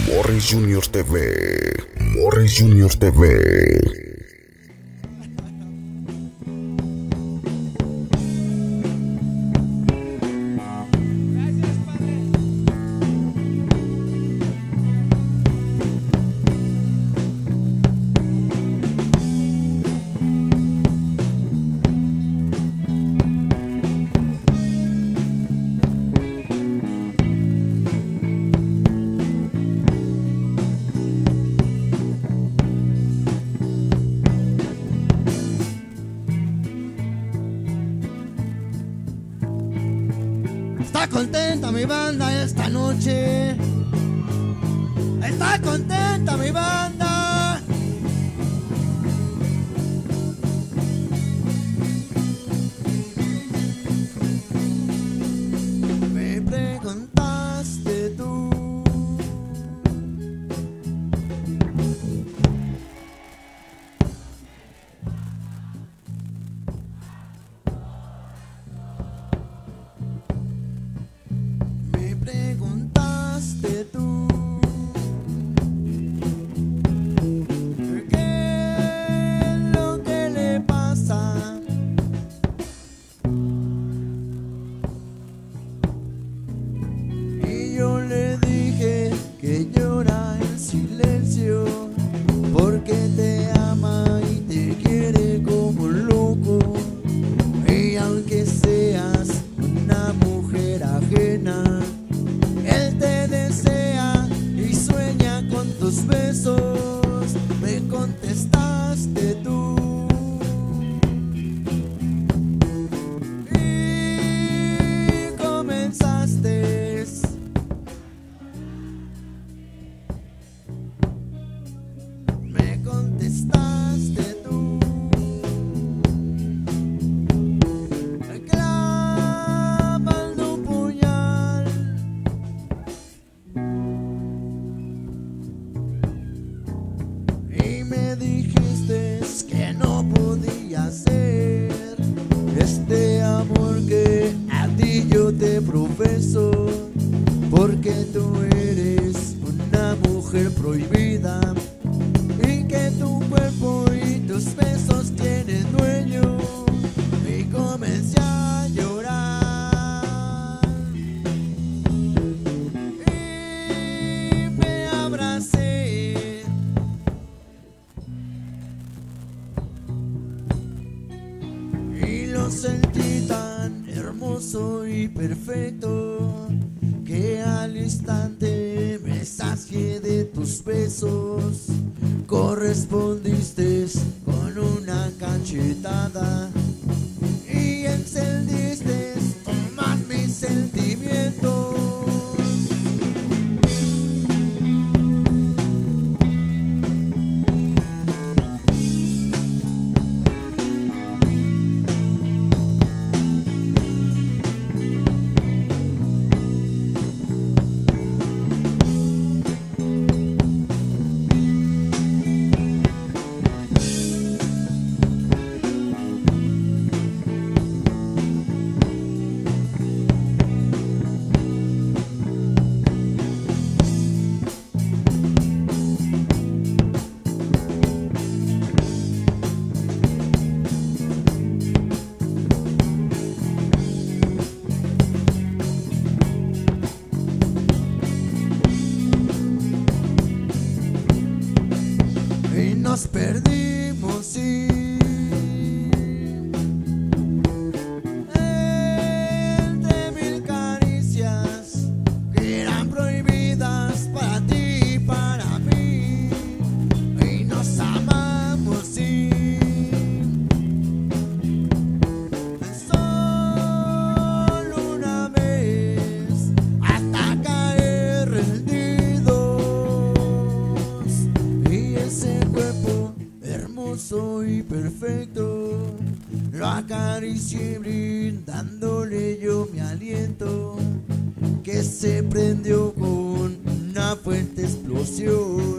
Morris Junior TV. Morris Junior TV. Está contenta mi banda esta noche. Está contenta mi banda. Me preguntaste tú. Preguntaste tú qué es lo que le pasa. Y yo le dije que llora en silencio porque te ama y te quiere como un loco. Y aunque seas una mujer ajena, él te desea y sueña con tus besos. Me contestaste tú y comenzaste. Me contestaste tú, clavando un puñal. Y me dijiste que no podía ser este amor que a ti yo te profeso, porque tú eres una mujer prohibida y que tu cuerpo y tus besos tienen dueño. Y comencé a llorar y me abracé. Y lo sentí tan hermoso y perfecto que al instante me sacié de tus besos. Correspondiste con una cachetada y encendiste más mis sentimientos. Y nos perdimos, sí, entre mil caricias que eran prohibidas para ti y para mí. Y nos amamos, sí, solo una vez hasta caer rendidos. Y ese cuerpo hermoso y perfecto lo acaricié brindándole yo mi aliento, que se prendió con una fuerte explosión.